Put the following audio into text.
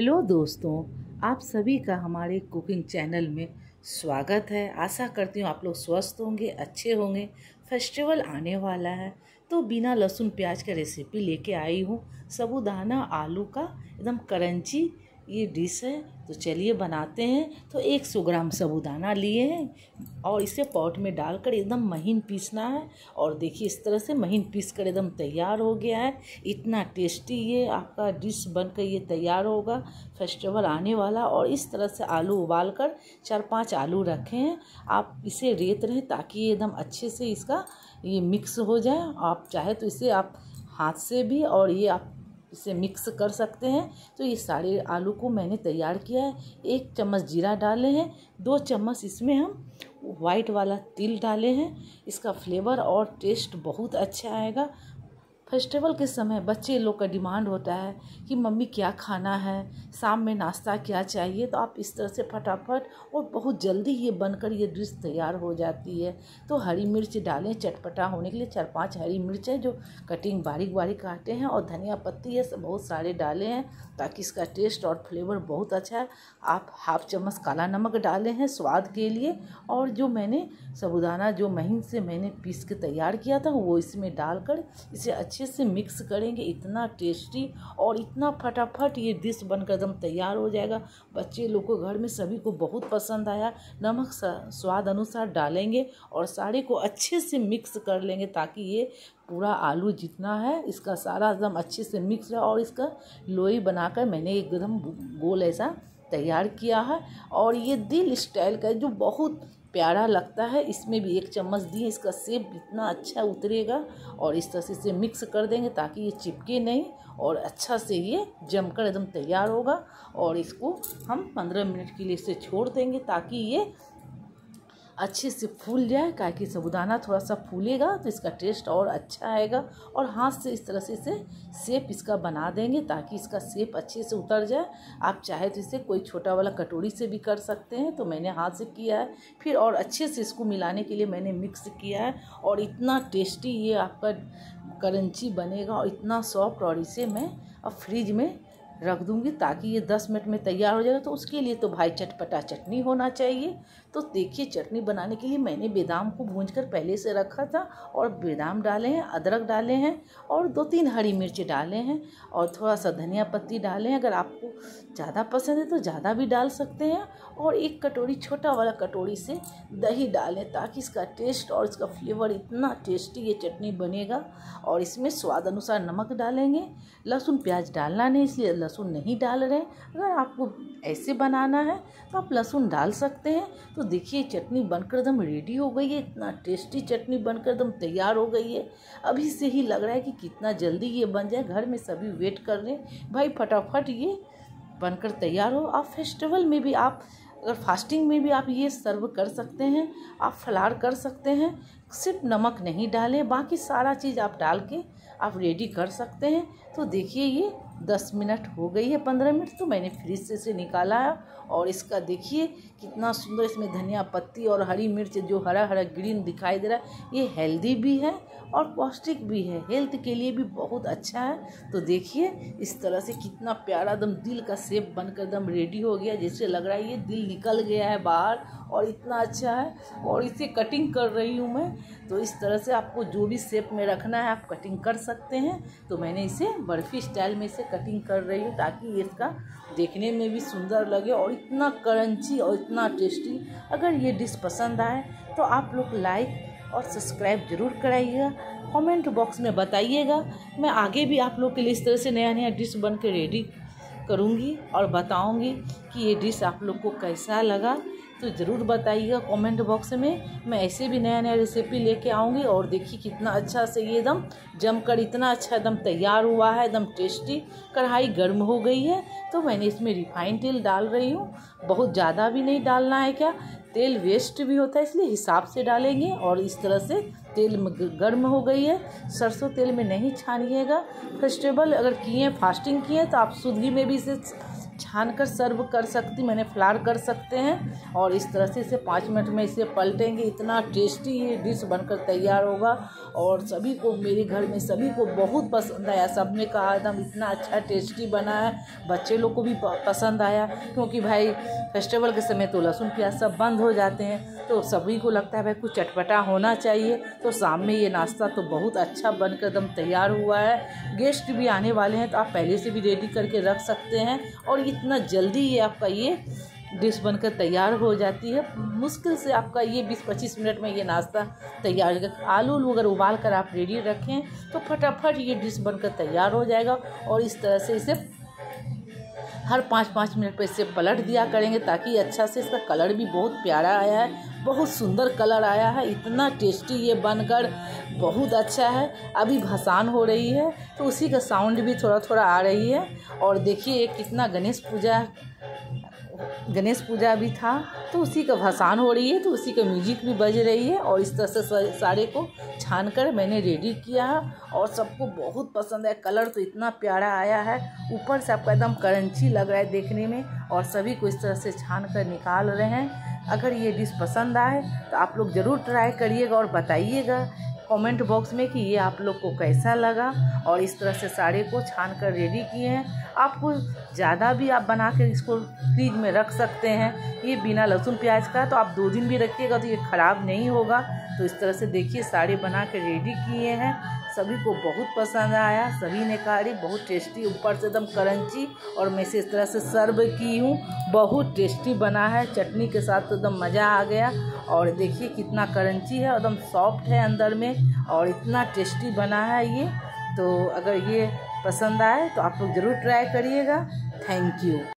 Hello दोस्तों, आप सभी का हमारे कुकिंग चैनल में स्वागत है। आशा करती हूँ आप लोग स्वस्थ होंगे, अच्छे होंगे। फेस्टिवल आने वाला है तो बिना लहसुन प्याज का रेसिपी लेके आई हूँ। साबूदाना आलू का एकदम क्रंची ये डिश है, तो चलिए बनाते हैं। तो 100 ग्राम साबूदाना लिए हैं और इसे पॉट में डालकर एकदम महीन पीसना है। और देखिए इस तरह से महीन पीस कर एकदम तैयार हो गया है। इतना टेस्टी ये आपका डिश बनकर ये तैयार होगा। फेस्टिवल आने वाला, और इस तरह से आलू उबाल कर 4-5 आलू रखे हैं। आप इसे रेत रहें ताकि ये एकदम अच्छे से इसका ये मिक्स हो जाए। आप चाहे तो इसे आप हाथ से भी और ये आप इसे मिक्स कर सकते हैं। तो ये सारे आलू को मैंने तैयार किया है। 1 चम्मच जीरा डाले हैं, 2 चम्मच इसमें हम वाइट वाला तिल डाले हैं। इसका फ्लेवर और टेस्ट बहुत अच्छा आएगा। फेस्टिवल के समय बच्चे लोग का डिमांड होता है कि मम्मी क्या खाना है, शाम में नाश्ता क्या चाहिए। तो आप इस तरह से फटाफट और बहुत जल्दी ये बनकर ये डिश तैयार हो जाती है। तो हरी मिर्च डालें चटपटा होने के लिए। 4-5 हरी मिर्च है जो कटिंग बारीक बारीक काटे हैं, और धनिया पत्ती है सब बहुत सारे डाले हैं ताकि इसका टेस्ट और फ्लेवर बहुत अच्छा है। आप 1/2 चम्मच काला नमक डाले हैं स्वाद के लिए। और जो मैंने साबूदाना जो महीन से मैंने पीस के तैयार किया था वो इसमें डालकर इसे अच्छे से मिक्स करेंगे। इतना टेस्टी और इतना फटाफट ये डिश बनकर एकदम तैयार हो जाएगा। बच्चे लोग को घर में सभी को बहुत पसंद आया। नमक स्वाद अनुसार डालेंगे और सारे को अच्छे से मिक्स कर लेंगे ताकि ये पूरा आलू जितना है इसका सारा एकदम अच्छे से मिक्स है। और इसका लोई बनाकर मैंने एकदम गोल ऐसा तैयार किया है। और ये दिल स्टाइल का है जो बहुत प्यारा लगता है। इसमें भी 1 चम्मच दिए, इसका शेप इतना अच्छा उतरेगा। और इस तरह से इसे मिक्स कर देंगे ताकि ये चिपके नहीं, और अच्छा से ये जमकर एकदम तैयार होगा। और इसको हम 15 मिनट के लिए इसे छोड़ देंगे ताकि ये अच्छे से फूल जाए। क्योंकि साबूदाना थोड़ा सा फूलेगा तो इसका टेस्ट और अच्छा आएगा। और हाथ से इस तरह से इसे शेप इसका बना देंगे ताकि इसका शेप अच्छे से उतर जाए। आप चाहे तो इसे कोई छोटा वाला कटोरी से भी कर सकते हैं, तो मैंने हाथ से किया है। फिर और अच्छे से इसको मिलाने के लिए मैंने मिक्स किया है। और इतना टेस्टी ये आपका क्रंची बनेगा और इतना सॉफ्ट। और इसे मैं अब फ्रिज में रख दूंगी ताकि ये 10 मिनट में तैयार हो जाएगा। तो उसके लिए तो भाई चटपटा चटनी होना चाहिए। तो देखिए चटनी बनाने के लिए मैंने बादाम को भूंजकर पहले से रखा था, और बादाम डाले हैं, अदरक डाले हैं, और 2-3 हरी मिर्च डाले हैं, और थोड़ा सा धनिया पत्ती डाले हैं। अगर आपको ज़्यादा पसंद है तो ज़्यादा भी डाल सकते हैं। और 1 कटोरी छोटा वाला कटोरी से दही डालें ताकि इसका टेस्ट और इसका फ्लेवर इतना टेस्टी ये चटनी बनेगा। और इसमें स्वाद अनुसार नमक डालेंगे। लहसुन प्याज डालना नहीं, इसलिए लहसुन नहीं डाल रहे। अगर आपको ऐसे बनाना है तो आप लहसुन डाल सकते हैं। तो देखिए चटनी बनकर एकदम रेडी हो गई है। इतना टेस्टी चटनी बनकर एकदम तैयार हो गई है। अभी से ही लग रहा है कि कितना जल्दी ये बन जाए। घर में सभी वेट कर रहे हैं, भाई फटाफट ये बनकर तैयार हो। आप फेस्टिवल में भी, आप अगर फास्टिंग में भी आप ये सर्व कर सकते हैं। आप फलार कर सकते हैं, सिर्फ नमक नहीं डालें, बाकी सारा चीज़ आप डाल के आप रेडी कर सकते हैं। तो देखिए ये 10 मिनट हो गई है, 15 मिनट तो मैंने फ्रिज से इसे निकाला है। और इसका देखिए कितना सुंदर इसमें धनिया पत्ती और हरी मिर्च जो हरा हरा ग्रीन दिखाई दे रहा है। ये हेल्दी भी है और पौष्टिक भी है, हेल्थ के लिए भी बहुत अच्छा है। तो देखिए इस तरह से कितना प्यारा एकदम दिल का शेप बनकर एकदम रेडी हो गया। जैसे लग रहा है ये दिल निकल गया है बाहर, और इतना अच्छा है। और इसे कटिंग कर रही हूँ मैं। तो इस तरह से आपको जो भी शेप में रखना है आप कटिंग कर सकते हैं। तो मैंने इसे बर्फ़ी स्टाइल में इसे कटिंग कर रही हूँ ताकि इसका देखने में भी सुंदर लगे और इतना क्रंची और इतना टेस्टी। अगर ये डिश पसंद आए तो आप लोग लाइक और सब्सक्राइब ज़रूर कराइएगा। कमेंट बॉक्स में बताइएगा। मैं आगे भी आप लोग के लिए इस तरह से नया नया डिश बन के रेडी करूँगी और बताऊँगी कि ये डिश आप लोग को कैसा लगा। तो ज़रूर बताइएगा कमेंट बॉक्स में। मैं ऐसे भी नया नया रेसिपी लेके आऊँगी। और देखिए कितना अच्छा से ये एकदम जमकर इतना अच्छा एकदम तैयार हुआ है, एकदम टेस्टी। कढ़ाई गर्म हो गई है तो मैंने इसमें रिफाइंड तेल डाल रही हूँ। बहुत ज़्यादा भी नहीं डालना है, क्या तेल वेस्ट भी होता है, इसलिए हिसाब से डालेंगे। और इस तरह से तेल गर्म हो गई है। सरसों तेल में नहीं छानिएगा। फेस्टिवल अगर किए, फास्टिंग किए तो आप शुद्ध घी में भी इसे छानकर सर्व कर सकती, मैंने फ्लावर कर सकते हैं। और इस तरह से इसे 5 मिनट में इसे पलटेंगे, इतना टेस्टी ये डिश बनकर तैयार होगा। और सभी को, मेरे घर में सभी को बहुत पसंद आया। सबने कहा एकदम इतना अच्छा टेस्टी बना है। बच्चे लोग को भी पसंद आया, क्योंकि भाई फेस्टिवल के समय तो लहसुन प्याज सब बंद हो जाते हैं, तो सभी को लगता है भाई कुछ चटपटा होना चाहिए। तो शाम में ये नाश्ता तो बहुत अच्छा बनकर एकदम तैयार हुआ है। गेस्ट भी आने वाले हैं तो आप पहले से भी रेडी करके रख सकते हैं। और इतना जल्दी ये आपका ये डिश बनकर तैयार हो जाती है। मुश्किल से आपका ये 20-25 मिनट में ये नाश्ता तैयार हो जाएगा। आलू अगर उबाल कर आप रेडी रखें तो फटाफट ये डिश बनकर तैयार हो जाएगा। और इस तरह से इसे हर 5-5 मिनट पर इसे पलट दिया करेंगे, ताकि अच्छा से इसका कलर भी बहुत प्यारा आया है, बहुत सुंदर कलर आया है। इतना टेस्टी ये बनकर बहुत अच्छा है। अभी भसान हो रही है तो उसी का साउंड भी थोड़ा थोड़ा आ रही है। और देखिए कितना गणेश पूजा भी था तो उसी का भसान हो रही है, तो उसी का म्यूजिक भी बज रही है। और इस तरह से सारे को छान कर मैंने रेडी किया है और सबको बहुत पसंद है। कलर तो इतना प्यारा आया है, ऊपर से आपका एकदम क्रंची लग रहा है देखने में। और सभी को इस तरह से छान कर निकाल रहे हैं। अगर ये डिश पसंद आए तो आप लोग ज़रूर ट्राई करिएगा और बताइएगा कमेंट बॉक्स में कि ये आप लोग को कैसा लगा। और इस तरह से सारे को छान कर रेडी किए हैं। आपको ज़्यादा भी आप बना कर इसको फ्रिज में रख सकते हैं। ये बिना लहसुन प्याज का, तो आप 2 दिन भी रखिएगा तो ये ख़राब नहीं होगा। तो इस तरह से देखिए सारे बना के रेडी किए हैं। सभी को बहुत पसंद आया, सभी ने कहा अरे बहुत टेस्टी, ऊपर से एकदम क्रंची। और मैं इसे इस तरह से सर्व की हूँ, बहुत टेस्टी बना है। चटनी के साथ तो एकदम मज़ा आ गया। और देखिए कितना क्रंची है, एकदम सॉफ्ट है अंदर में, और इतना टेस्टी बना है ये। तो अगर ये पसंद आए तो आप लोग ज़रूर ट्राई करिएगा। Thank you.